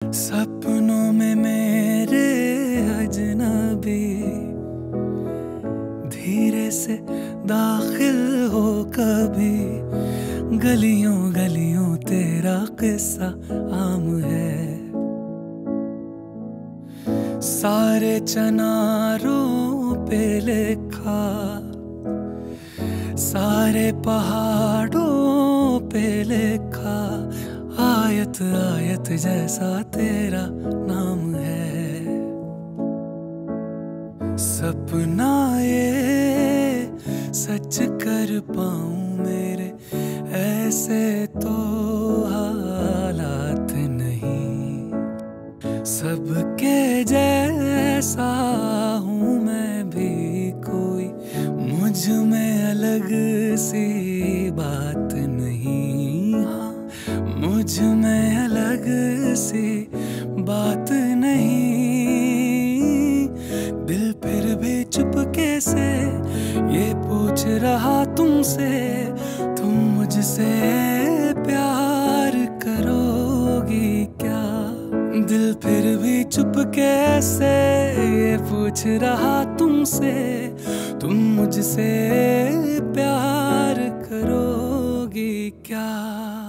सपनों में मेरे अजनबी धीरे से दाखिल हो कभी, गलियों गलियों तेरा किस्सा आम है। सारे चनारों पे लिखा, सारे पहाड़ों पे लिखा, आयत आयत जैसा तेरा नाम है। सपना ये सच कर पाऊं मेरे, ऐसे तो हालात नहीं। सबके जैसा हूँ मैं भी कोई, मुझ में अलग सी बात नहीं। हाँ, मुझ में अलग सी बात नहीं। दिल फिर भी चुपके से ये पूछ रहा तुमसे, तुम मुझसे प्यार करोगी क्या? दिल फिर भी चुपके से ये पूछ रहा तुमसे, तुम मुझसे प्यार करोगी क्या?